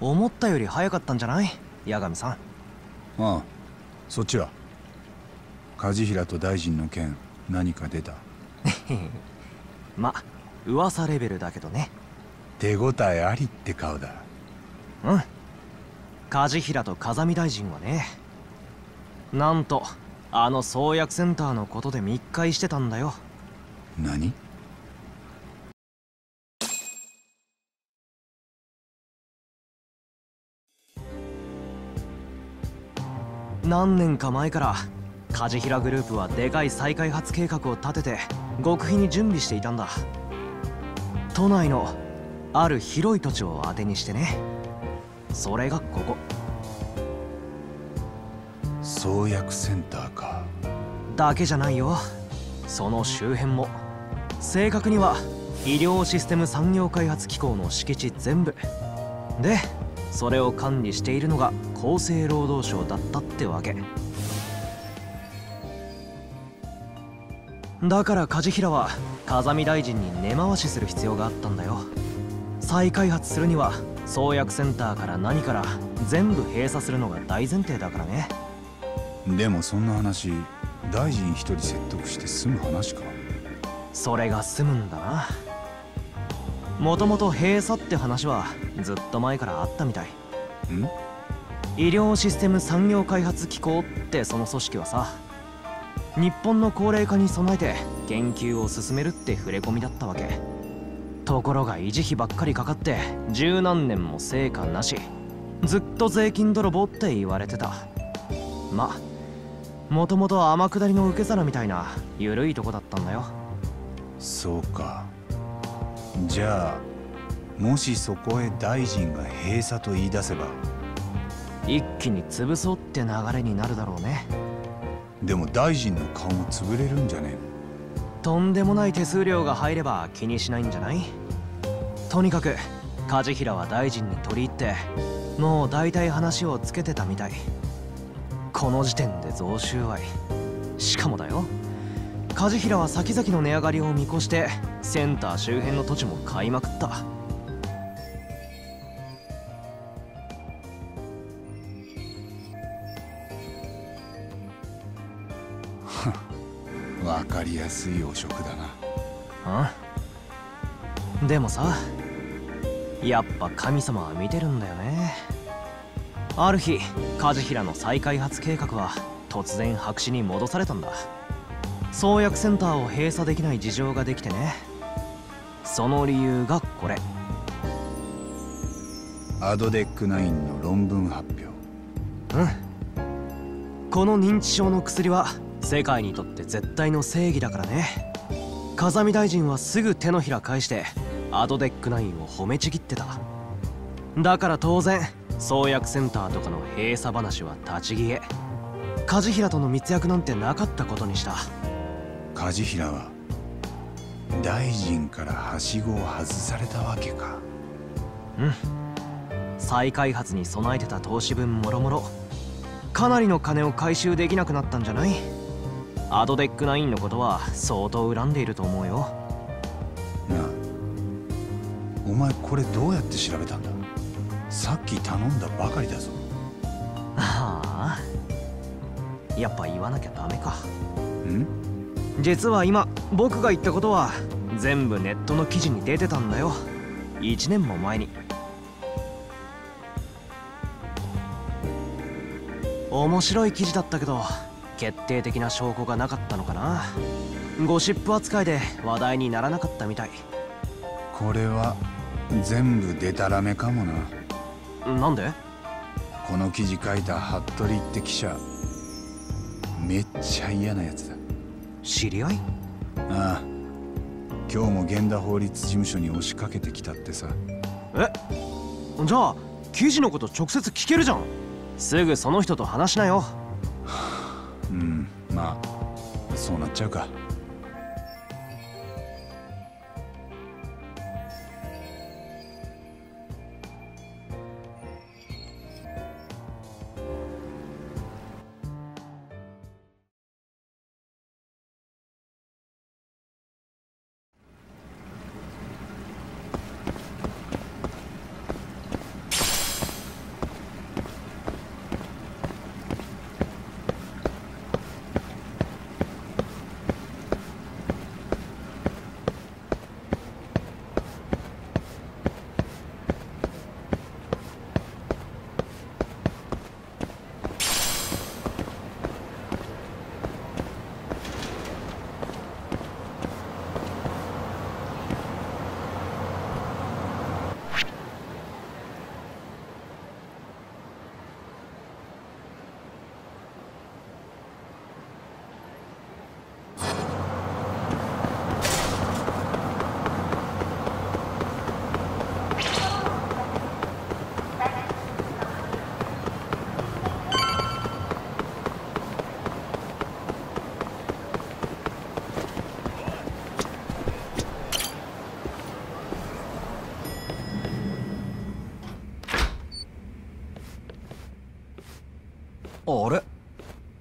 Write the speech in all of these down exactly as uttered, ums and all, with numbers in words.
思ったより早かったんじゃない、八神さん。 ああ、そっちは梶平と大臣の件何か出た？ ま、噂レベルだけどね。 手応えありって顔だ。 うん。梶平と風見大臣はね、なんとあの創薬センターのことで密会してたんだよ。 何？ 何年か前から梶平グループはでかい再開発計画を立てて極秘に準備していたんだ。都内のある広い土地を当てにしてね。それがここ創薬センターか。 だけじゃないよ、その周辺も。正確には医療システム産業開発機構の敷地全部で、それを管理しているのが厚生労働省だったってわけだから。梶平は風見大臣に根回しする必要があったんだよ。再開発するには創薬センターから何から全部閉鎖するのが大前提だからね。 でもそんな話大臣一人説得して済む話か？ それが済むんだな。もともと閉鎖って話はずっと前からあったみたい。 ん？ 医療システム産業開発機構ってその組織はさ、日本の高齢化に備えて研究を進めるって触れ込みだったわけ。ところが維持費ばっかりかかって十何年も成果なし、ずっと税金泥棒って言われてた。ま、もともと天下りの受け皿みたいな緩いとこだったんだよ。 そうか。じゃあもしそこへ大臣が閉鎖と言い出せば一気に潰そうって流れになるだろうね。 でも大臣の顔も潰れるんじゃねえの？ とんでもない手数料が入れば気にしないんじゃない？とにかく梶平は大臣に取り入ってもう大体話をつけてたみたい。この時点で贈収賄。しかもだよ、梶平は先々の値上がりを見越してセンター周辺の土地も買いまくった。 わかりやすい汚職だな。 うん。でもさ、やっぱ神様は見てるんだよね。ある日梶平の再開発計画は突然白紙に戻されたんだ。創薬センターを閉鎖できない事情ができてね。その理由がこれ。 アドデックナインの論文発表。 うん。この認知症の薬は世界にとって絶対の正義だからね。風見大臣はすぐ手のひら返してアドデックナインを褒めちぎってた。だから当然創薬センターとかの閉鎖話は立ち消え。梶平との密約なんてなかったことにした。 梶平は大臣からはしごを外されたわけか。 うん。再開発に備えてた投資分もろもろかなりの金を回収できなくなったんじゃない？アドデックナインのことは相当恨んでいると思うよ。 なあ、お前これどうやって調べたんだ？さっき頼んだばかりだぞ。 はあ、やっぱ言わなきゃダメか。 ん？ 実は今僕が言ったことは全部ネットの記事に出てたんだよ。いちねんも前に。面白い記事だったけど決定的な証拠がなかったのかな。ゴシップ扱いで話題にならなかったみたい。 これは全部デタラメかもな。 なんで？ この記事書いた服部って記者、めっちゃ嫌なやつだ。 知り合い？ ああ、今日も源田法律事務所に押しかけてきたってさ。 え？じゃあ記事のこと直接聞けるじゃん。すぐその人と話しなよ。 うん、まあそうなっちゃうか。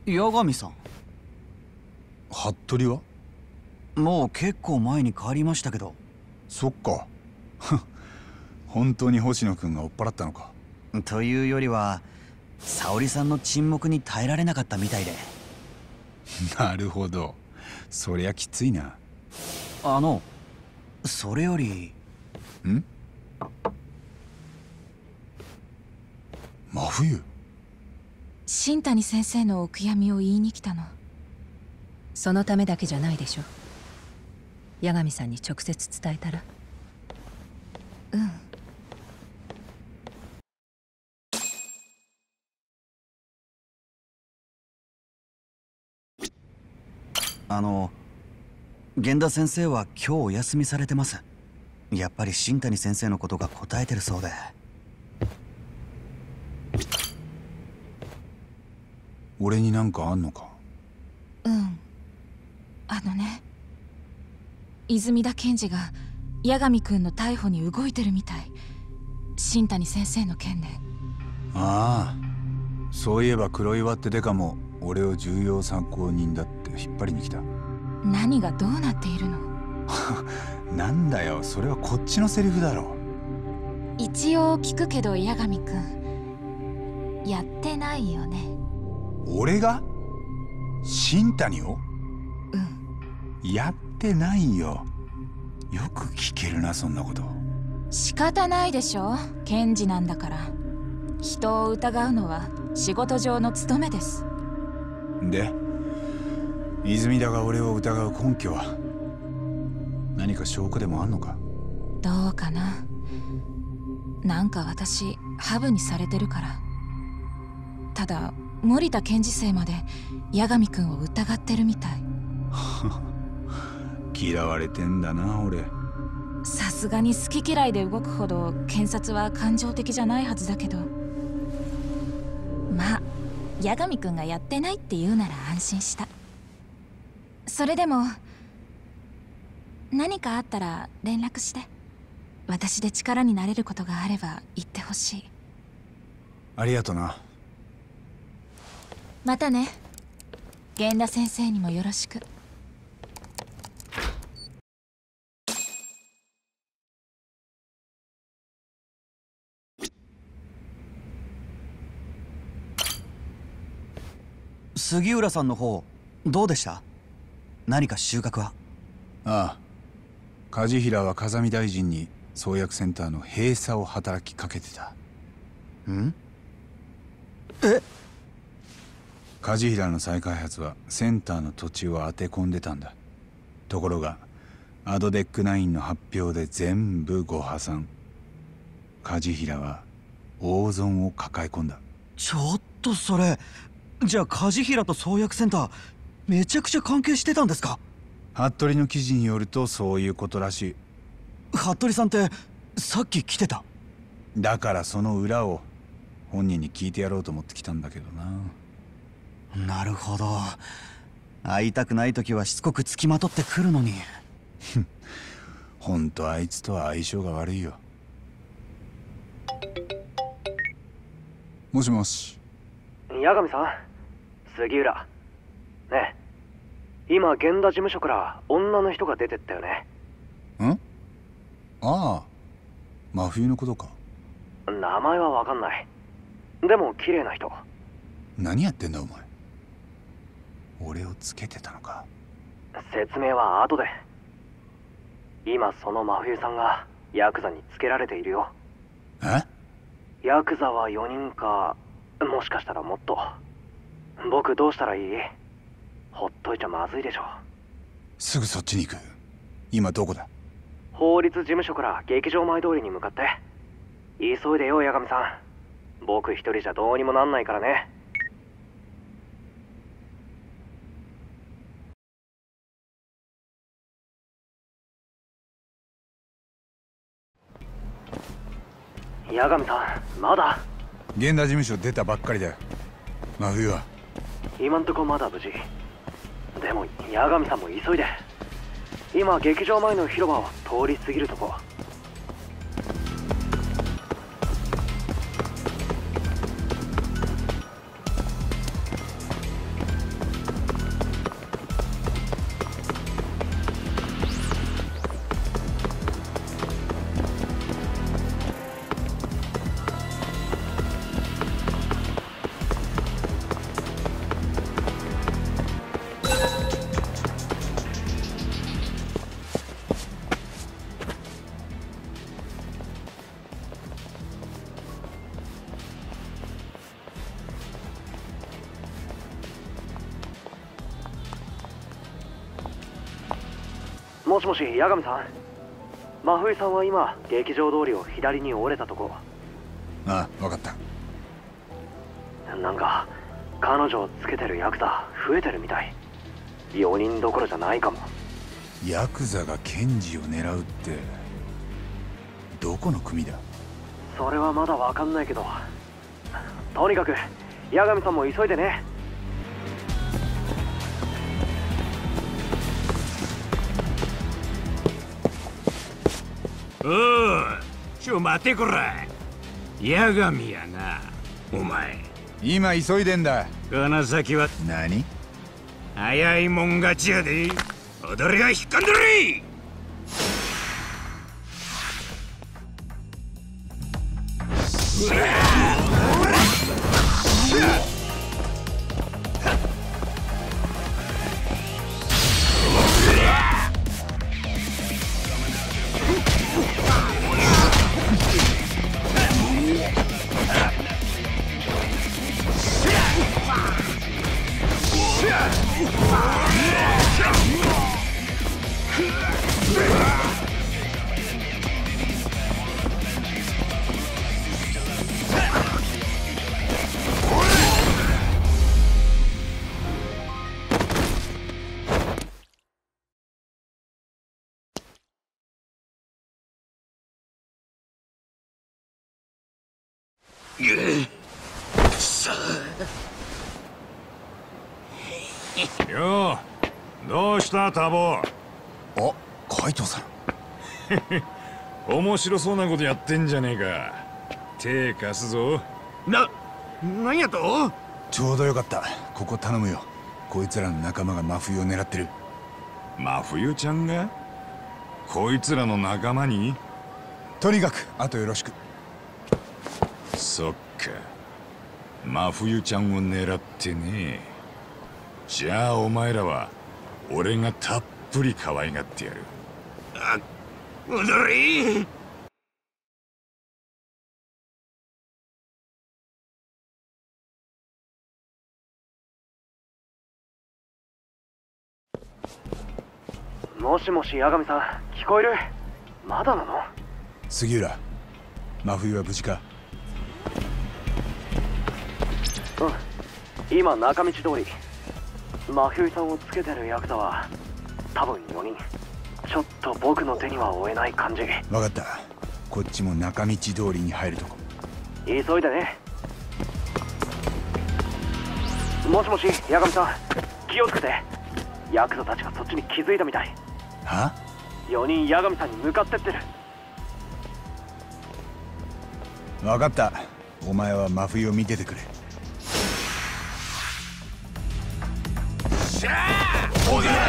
八神さん。 服部は？ もう結構前に帰りましたけど。 そっか。本当に星野くんが追っ払ったのか。 というよりは沙織さんの沈黙に耐えられなかったみたいで。 なるほど、そりゃきついな。 あのそれより。 ん？真冬。 新谷先生のお悔やみを言いに来たの。 そのためだけじゃないでしょ。八神さんに直接伝えたら。 うん。 あの源田先生は今日お休みされてます。やっぱり新谷先生のことが答えてるそうで。 俺になんかあんのか？ うん。あのね、泉田検事が八神君の逮捕に動いてるみたい。新谷先生の件で。 ああ、そういえば黒岩ってデカも俺を重要参考人だって引っ張りに来た。 何がどうなっているの？ なんだよ、それはこっちのセリフだろ。 一応聞くけど八神君やってないよね。 俺が？新谷を？ うん。 やってないよ。よく聞けるな、そんなこと。 仕方ないでしょ、検事なんだから。人を疑うのは仕事上の務めです。 で、泉田が俺を疑う根拠は何か証拠でもあんのか？ どうかな。なんか私ハブにされてるから。ただ森田検事正まで八神君を疑ってるみたい。 嫌われてんだな、俺。 さすがに好き嫌いで動くほど検察は感情的じゃないはずだけど、まあ八神君がやってないって言うなら安心した。それでも何かあったら連絡して。私で力になれることがあれば言ってほしい。 ありがとな。 またね。源田先生にもよろしく。 杉浦さんの方どうでした？何か収穫は？ ああ、梶平は風見大臣に創薬センターの閉鎖を働きかけてた。 ん？え？ 梶平の再開発はセンターの土地を当て込んでたんだ。ところがアドデックナインの発表で全部ご破産。梶平は大損を抱え込んだ。 ちょっとそれ、じゃあ梶平と創薬センターめちゃくちゃ関係してたんですか？ 服部の記事によるとそういうことらしい。 服部さんってさっき来てた。 だからその裏を本人に聞いてやろうと思ってきたんだけどな。 なるほど。会いたくない時はしつこくつきまとってくるのに。 ほんとあいつとは相性が悪いよ。もしもし。 八神さん、杉浦ねえ、今源田事務所から女の人が出てったよね。 ん？ああ、真冬のことか。 名前は分かんない。でも綺麗な人。 何やってんだお前。俺をつけてたのか。 説明は後で。今その真冬さんがヤクザにつけられているよ。 え？ ヤクザはよにんか、もしかしたらもっと。僕どうしたらいい？ほっといちゃまずいでしょ。 すぐそっちに行く。今どこだ？ 法律事務所から劇場前通りに向かって。急いでよ八神さん。僕一人じゃどうにもなんないからね。八神さん、まだ？ 源田事務所出たばっかりだよ。真冬は？ 今んとこまだ無事。でも八神さんも急いで。今劇場前の広場を通り過ぎるとこ。 もしもし、八神さん。真冬さんは今劇場通りを左に折れたとこ。 ああ、分かった。 なんか彼女をつけてるヤクザ増えてるみたい。よにんどころじゃないかも。 ヤクザが検事を狙うってどこの組だ？ それはまだわかんないけど、とにかく八神さんも急いでね。 おお、ちょ待てこら。八神やな、お前。 今急いでんだ。 この先は何？ 早いもん勝ちやで。踊りが引っかんでる。 よう、どうしたタボ？ あ、カイトさん。面白そうなことやってんじゃねえか。手貸すぞ。 な、なんやと？ ちょうどよかった。ここ頼むよ。こいつらの仲間が真冬を狙ってる。 真冬ちゃんが？こいつらの仲間に？ とにかくあとよろしく。 そっか、真冬ちゃんを狙ってね。じゃあお前らは俺がたっぷり可愛がってやる。 あ、踊り。 もしもし、八神さん、聞こえる？まだなの？ 杉浦、真冬は無事か？ うん、今中道通り。真冬さんをつけてるヤクザは多分よにん。ちょっと僕の手には負えない感じ。 分かった。こっちも中道通りに入るとこ。 急いでね。もしもし、八神さん、気をつけて。ヤクザたちがそっちに気づいたみたい。 は？ よにん八神さんに向かってってる。 分かった。お前は真冬を見ててくれ。しゃあ！おや！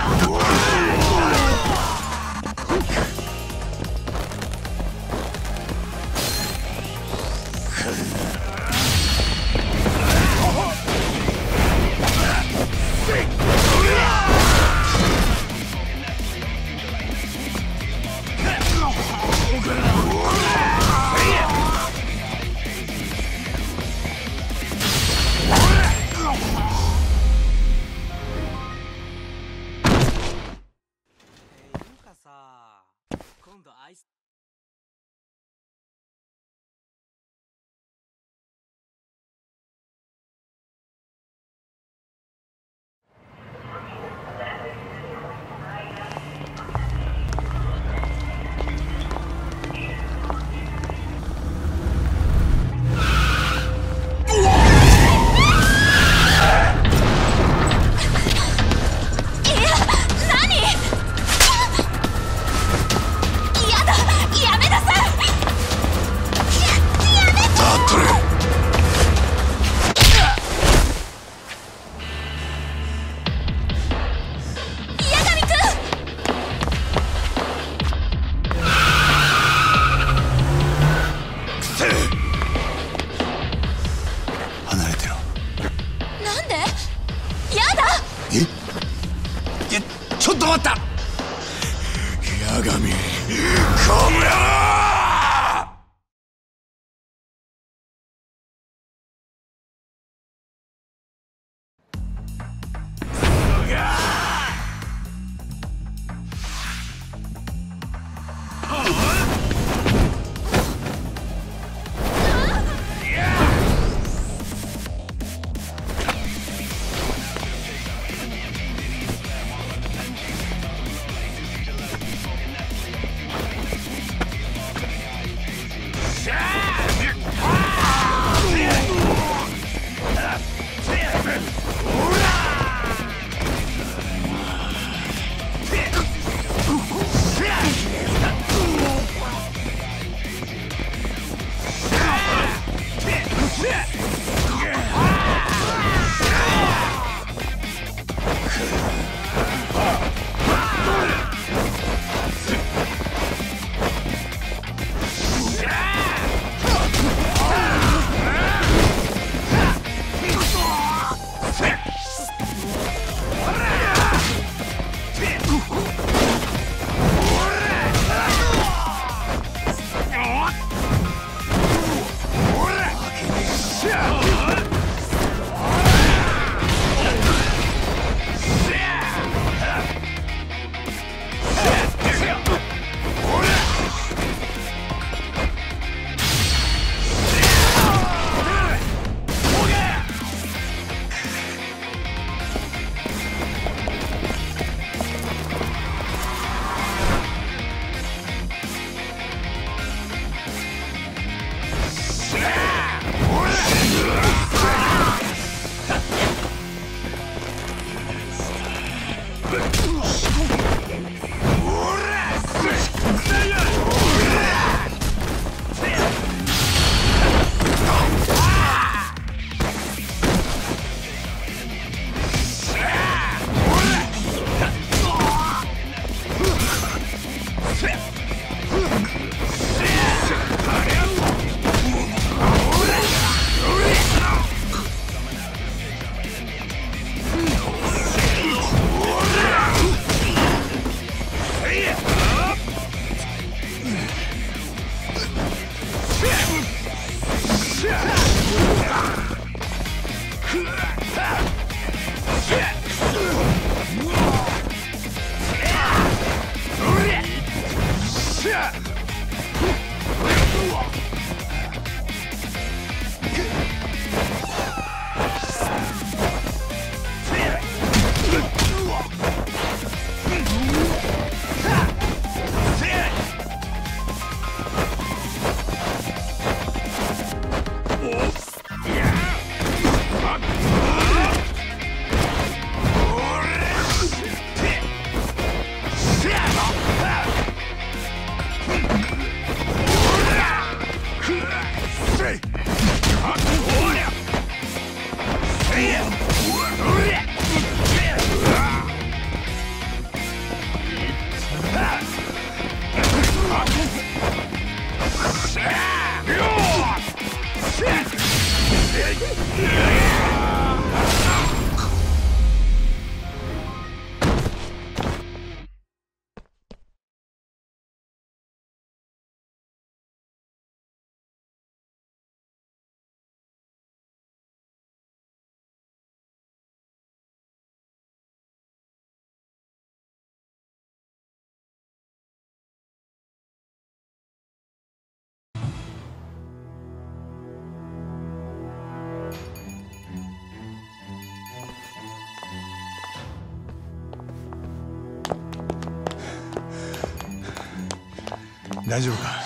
大丈夫か？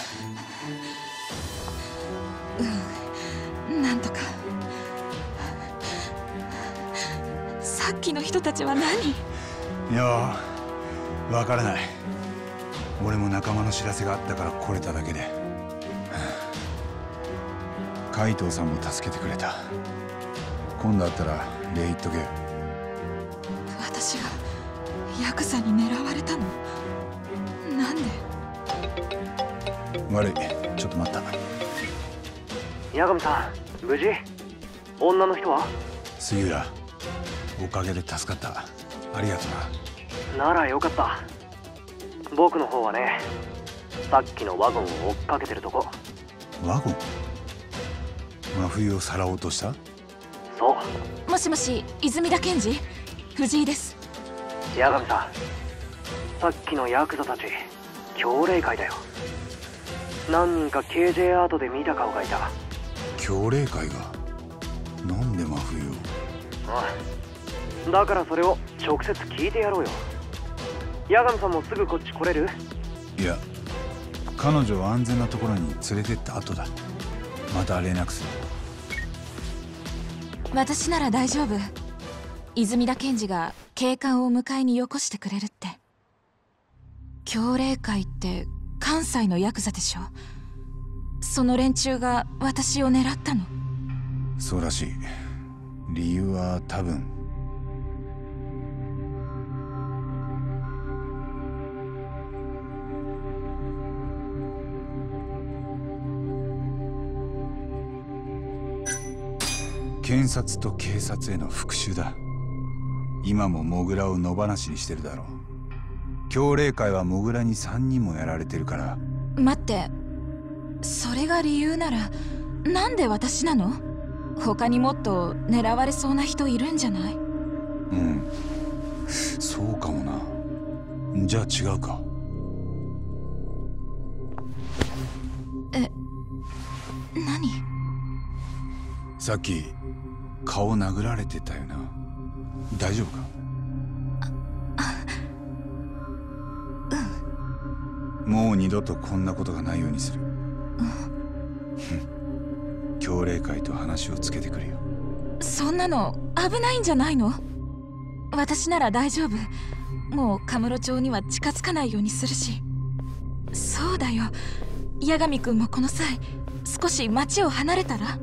うん、なんとか。さっきの人たちは何？ いや、わからない。俺も仲間の知らせがあったから来れただけで。海藤さんも助けてくれた。今度会ったら礼言っとけよ。 私がヤクザに狙われたの？なんで？ 悪い、ちょっと待った。 八神さん、無事？女の人は？ 杉浦、おかげで助かった。ありがとな。ならよかった。僕の方はね、さっきのワゴンを追っかけてるとこ。 ワゴン？真冬をさらおうとした？ そう。 もしもし、泉田検事、藤井です。 八神さん、さっきのヤクザたち、強霊会だよ。何人か ケージェー アートで見た顔がいた。 強霊会が？なんで真冬を？ ああ、だからそれを直接聞いてやろうよ。八神さんもすぐこっち来れる？ いや、彼女を安全なところに連れてった後だ。また連絡する。 私なら大丈夫。泉田検事が警官を迎えによこしてくれるって。強霊会って関西のヤクザでしょ。その連中が私を狙ったの？ そうらしい。理由は多分検察と警察への復讐だ。今もモグラを野放しにしてるだろう。強霊会はモグラにさんにんもやられてるから。 待って、それが理由ならなんで私なの？他にもっと狙われそうな人いるんじゃない？ うん、そうかもな。じゃあ違うか。 え、何？ さっき顔殴られてたよな。大丈夫か？もう二度とこんなことがないようにする。強霊会と話をつけてくるよ。 そんなの危ないんじゃないの？私なら大丈夫。 もうカムロ町には近づかないようにするし。そうだよ、八神君もこの際少し町を離れたら。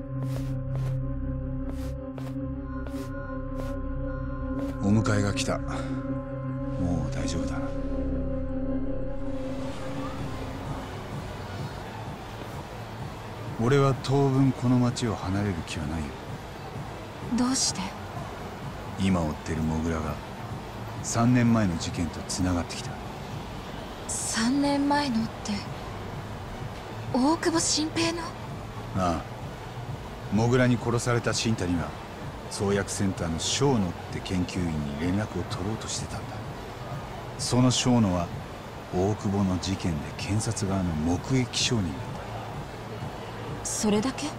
お迎えが来た。もう大丈夫だな。俺は当分この町を離れる気はないよ。 どうして？ 今追ってるモグラがさんねんまえの事件とつながってきた。 さんねんまえのって大久保新平の？ ああ、モグラに殺された新谷が創薬センターの小野って研究員に連絡を取ろうとしてたんだ。その小野は大久保の事件で検察側の目撃証人だった。 それだけ？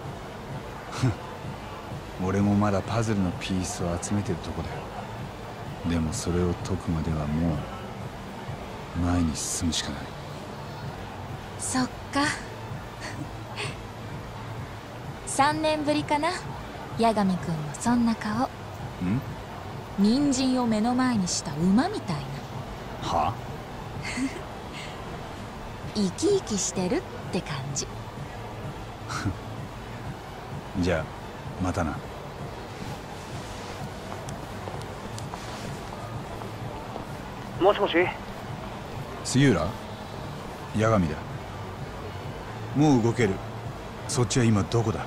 俺もまだパズルのピースを集めてるとこだよ。でもそれを解くまではもう前に進むしかない。 そっか。さんねんぶりかな、八神君のそんな顔。ん？人参を目の前にした馬みたいな。 は？ 生き生きしてるって感じ。 じゃあまたな。 もしもし、 杉浦？八神だ。もう動ける。そっちは今どこだ？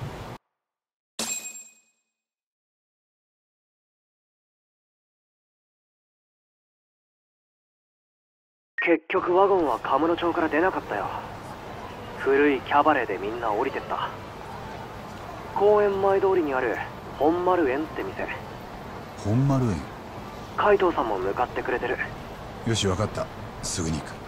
結局ワゴンはカムロ町から出なかったよ。古いキャバレーでみんな降りてった。公園前通りにある本丸園って店。 本丸園？ 海藤さんも向かってくれてる。 よし、分かった。すぐに行く。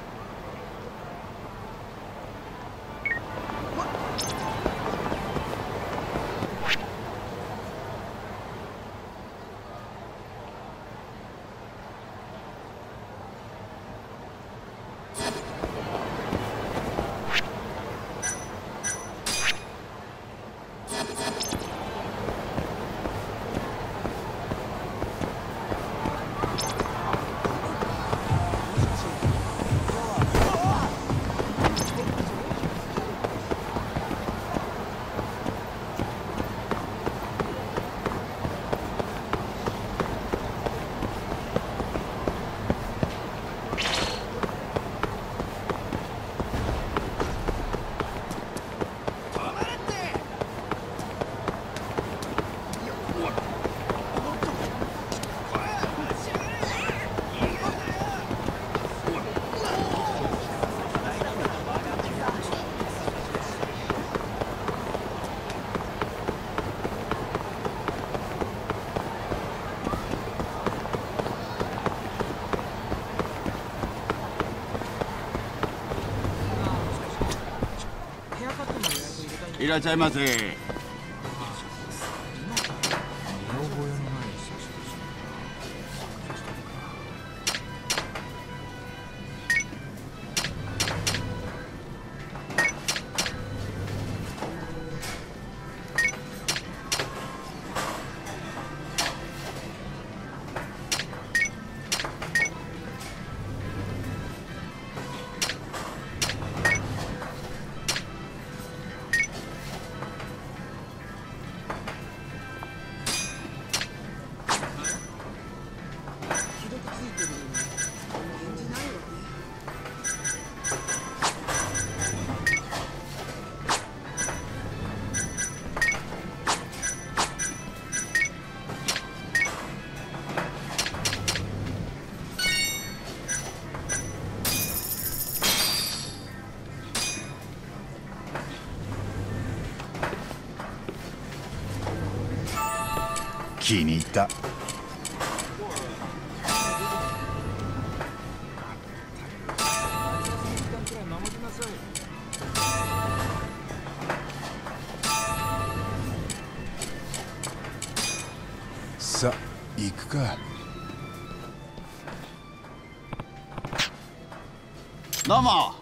いらっしゃいませ。 気に入った。さあ行くか。 どうも。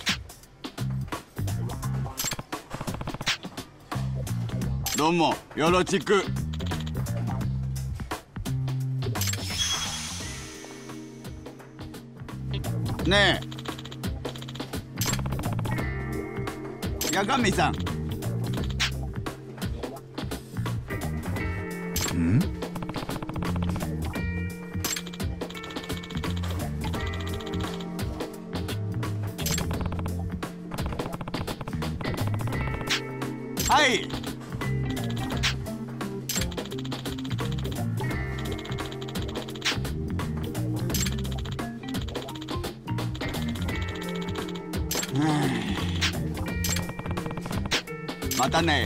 どうもよろしく。 ねえ八神さん。 ん？ はい。またね。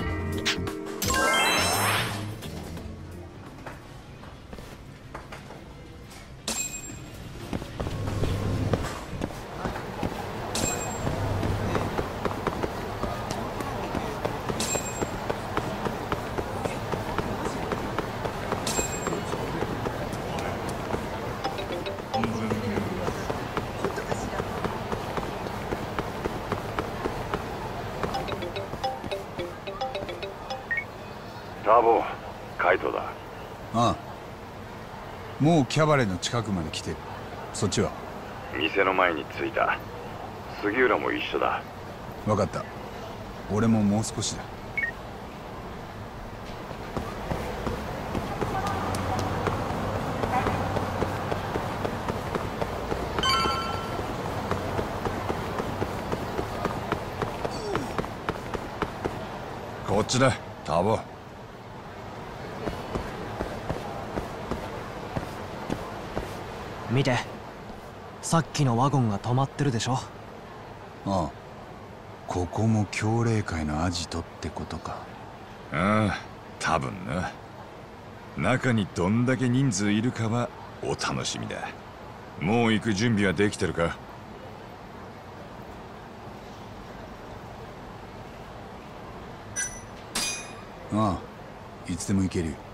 ターボ、カイトだ。 ああ、もうキャバレーの近くまで来てる。そっちは？ 店の前に着いた。杉浦も一緒だ。 分かった。俺ももう少しだ。 こっちだ、ターボ。 見て、さっきのワゴンが止まってるでしょ。 ああ、ここも協励会のアジトってことか。 ああ、多分な。中にどんだけ人数いるかはお楽しみだ。もう行く準備はできてるか？ ああ、いつでも行けるよ。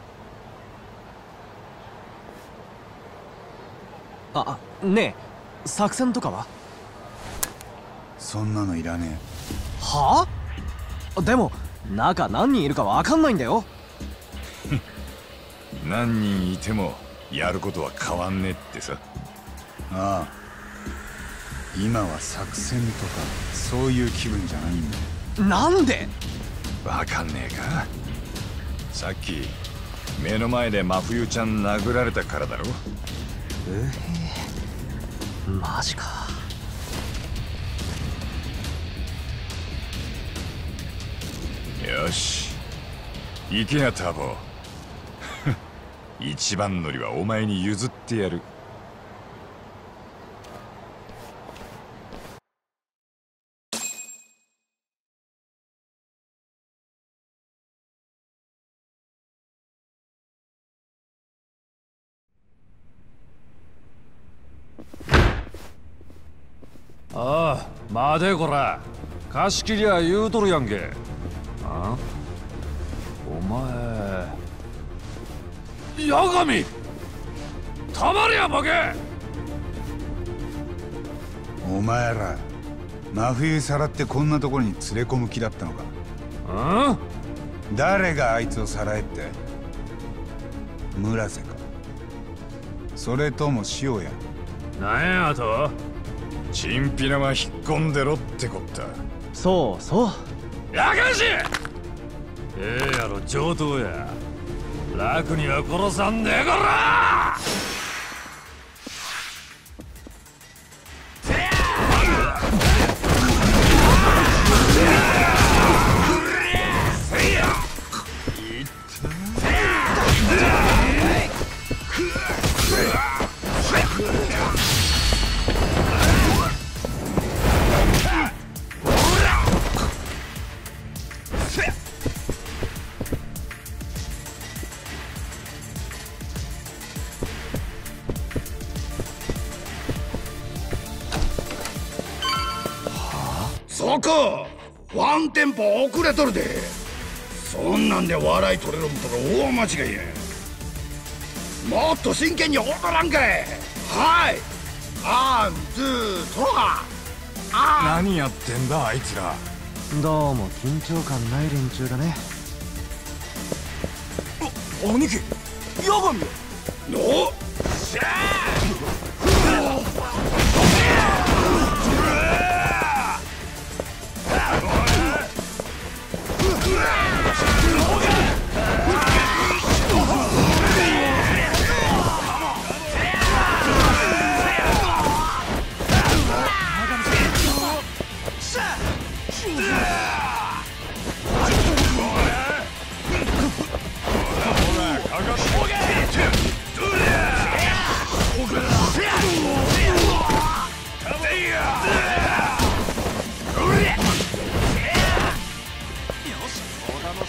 あ、ねえ、作戦とかは？ そんなのいらねえ。 はあ？でも中何人いるかわかんないんだよ。 何人いてもやることは変わんねえってさ。 ああ、今は作戦とかそういう気分じゃないんだよ。 なんで？ わかんねえか？さっき目の前で真冬ちゃん殴られたからだろ。 ええ、マジか。 よし、行けやターボ。一番乗りはお前に譲ってやる。 ああ、待てこら。貸し切りゃ言うとるやんけ。あ？お前八神、たまりやボケ。 お前ら真冬さらってこんなところに連れ込む気だったのか？ うん？ 誰があいつをさらえって？村瀬か、それとも塩や？ なんやと？ チンピラは引っ込んでろってこった。 そうそう。 やかし。ええやろ、上等や。楽には殺さんねえこら。 そこワンテンポ遅れとるで。そんなんで笑い取れるんとか大間違いや。もっと真剣に踊らんかい。はい、アンズートラ。 何やってんだあいつら。 どうも緊張感ない連中だね。 兄貴、八神よ。のっしゃー。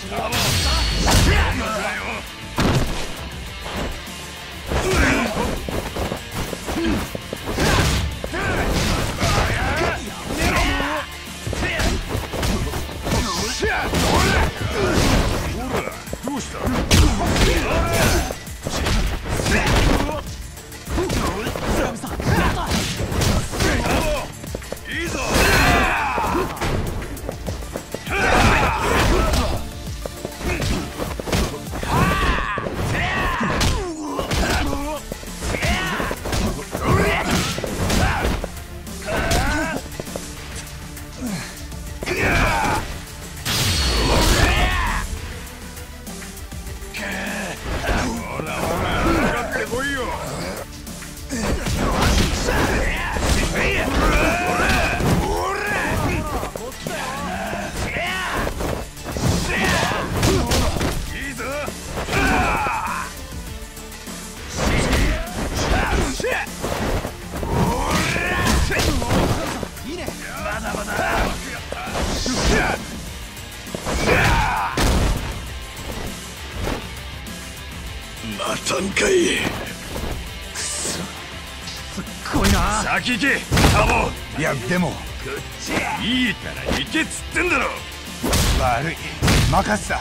先行けサボ。 いやでもいいから行けっつってんだろ。 悪い、任せた。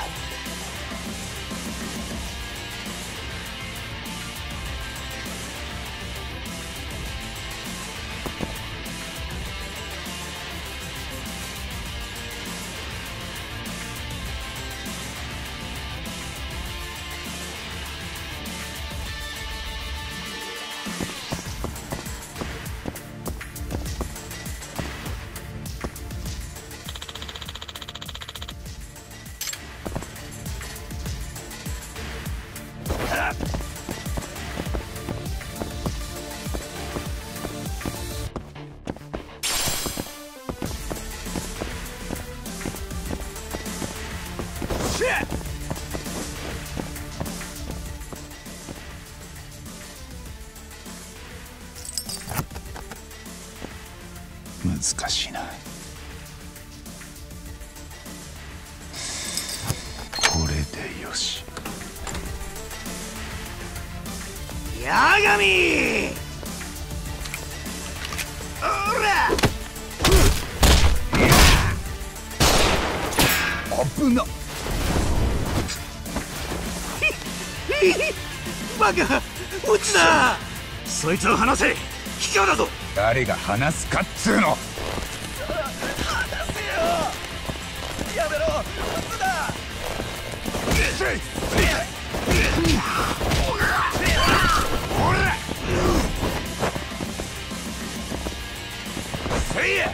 難しいな。これでよし。 八神、おら危なっ。 バカ、落ちだ。そいつを離せ。卑怯だぞ。 誰が話すかっつうの。 離せよ。やめろ、撃つな。おらせいや。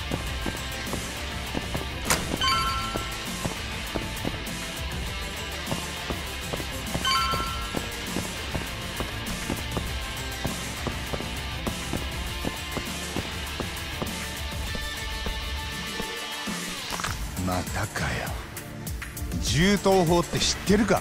またかよ。銃刀法って知ってるか。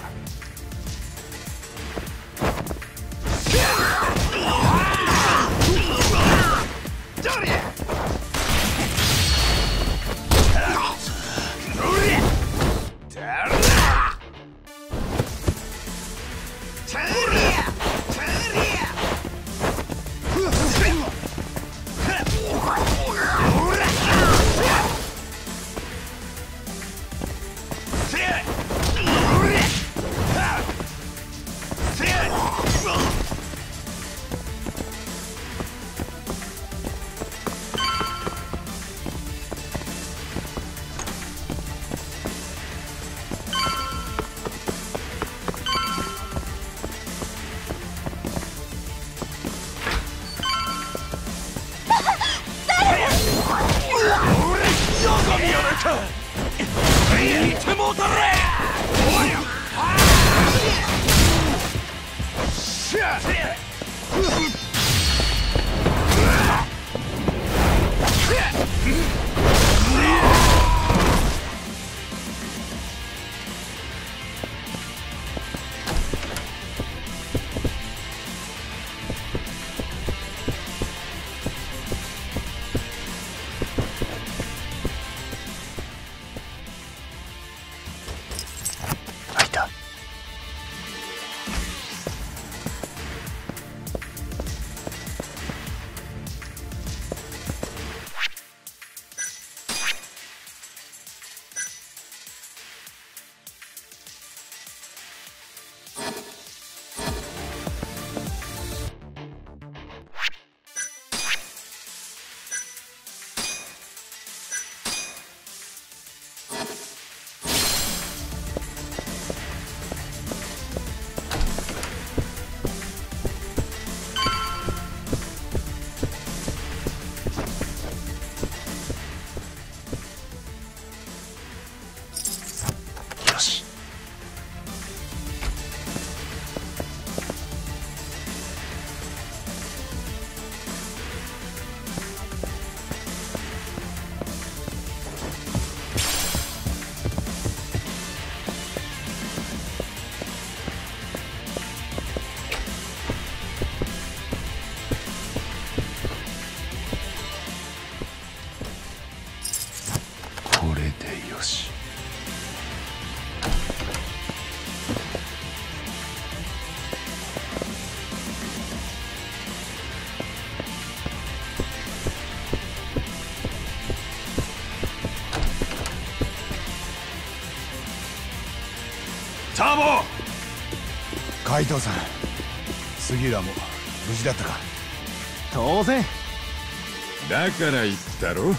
ターボ。 海藤さん、杉浦も無事だったか？ 当然だから言ったろ。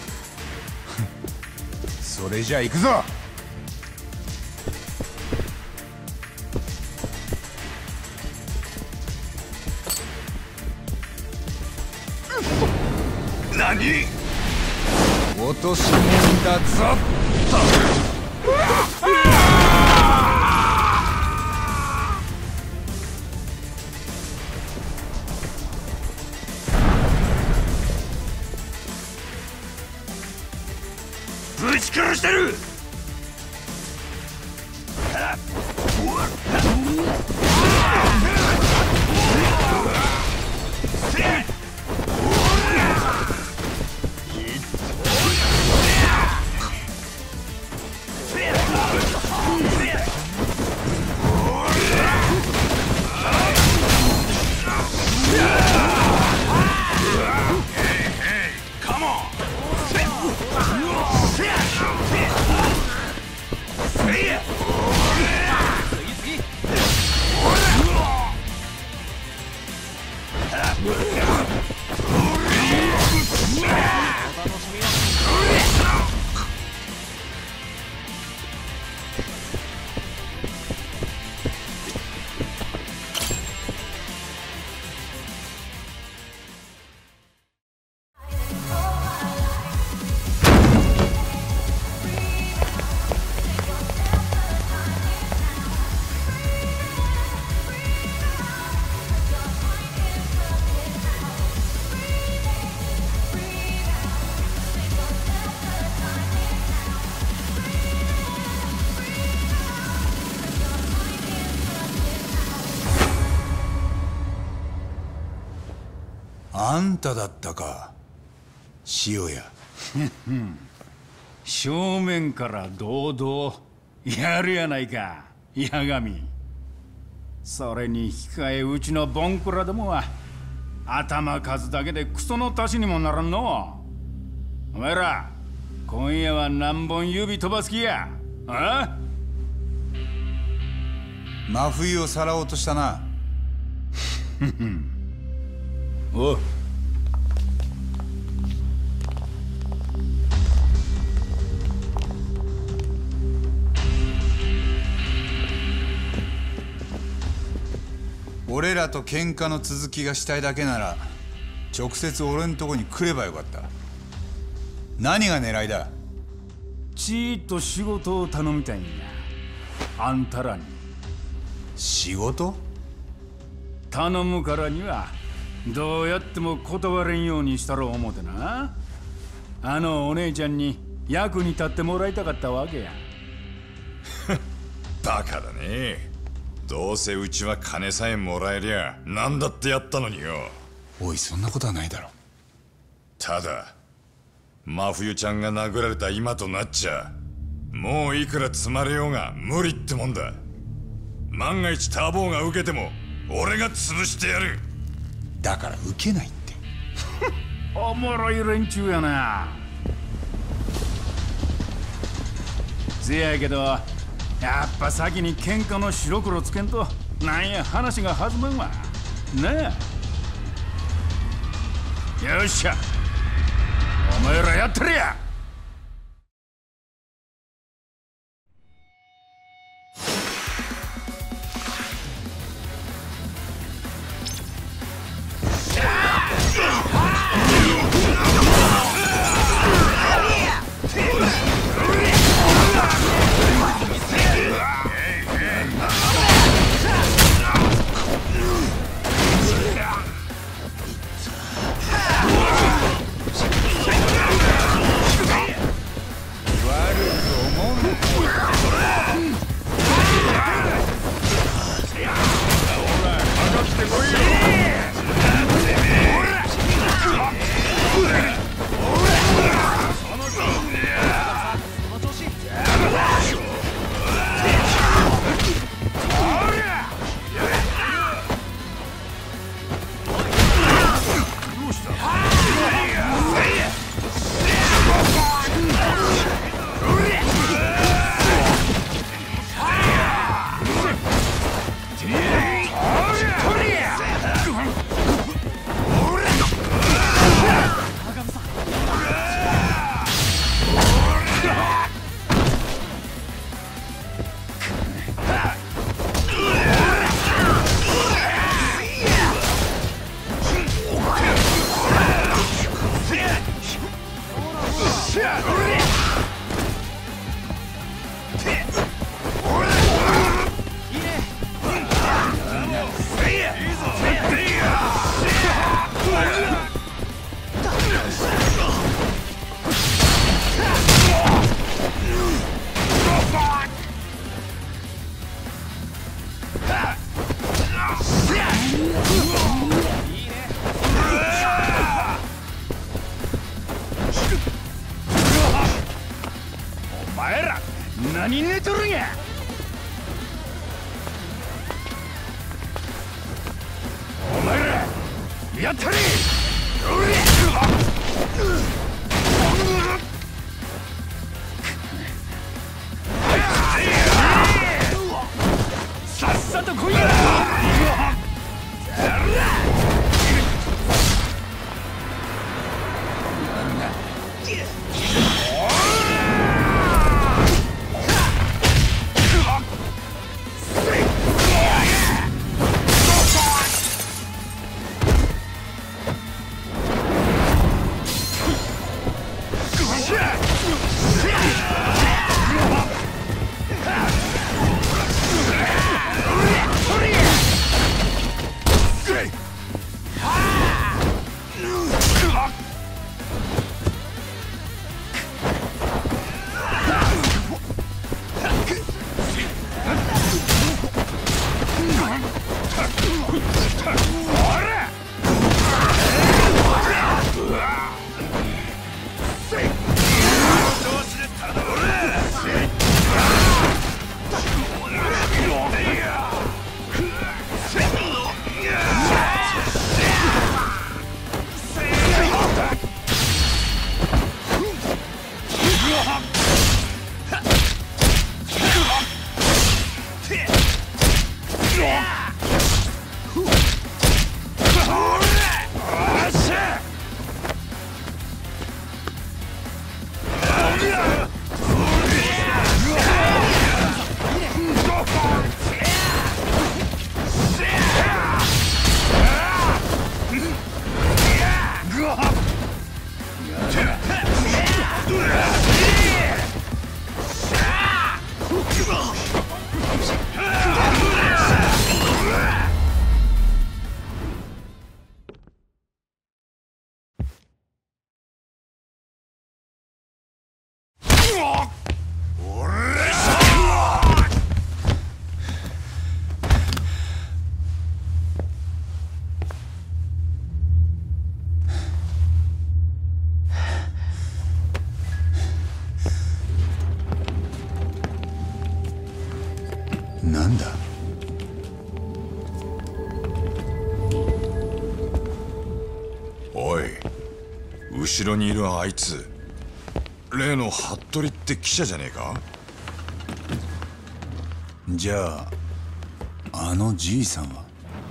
それじゃあ行くぞ。 何？ 落とし物だぞっと。 ぶち殺してる。 あんただったか、塩谷。 正面から堂々やるやないか、八神。それに引き換えうちのボンクラどもは頭数だけでクソの足しにもならんの。お前ら今夜は何本指飛ばす気や？あ？ 真冬をさらおうとしたな。 おう。 俺らと喧嘩の続きがしたいだけなら直接俺んとこに来ればよかった。何が狙いだ？ ちーっと仕事を頼みたいんや、あんたらに。 仕事？ 頼むからにはどうやっても断れんようにしたろう思てな。あのお姉ちゃんに役に立ってもらいたかったわけや。 バカだね。どうせうちは金さえもらえりゃ何だってやったのによ。 おい、そんなことはないだろ。 ただ真冬ちゃんが殴られた今となっちゃもういくら積まれようが無理ってもんだ。万が一ターボーが受けても俺が潰してやる。 だから受けないって。 おもろい連中やな。せやけどやっぱ先に喧嘩の白黒つけんとなんや話が弾むんわなあ。よっしゃ、お前らやってるや。 うわっ何寝とるんや。お前らやったれ。さっさと来いや。 なんだ。 おい、後ろにいるあいつ、例の服部って記者じゃねえか。 じゃああのじいさんは。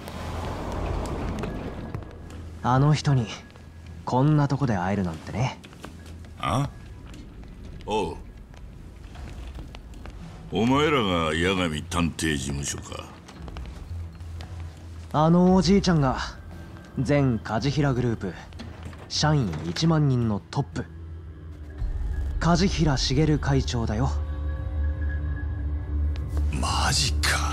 あの人にこんなとこで会えるなんてね。 あ？ おう、お前らが八神探偵事務所か。 あのおじいちゃんが全梶平グループ社員いちまん人のトップ、梶平茂会長だよ。 マジか。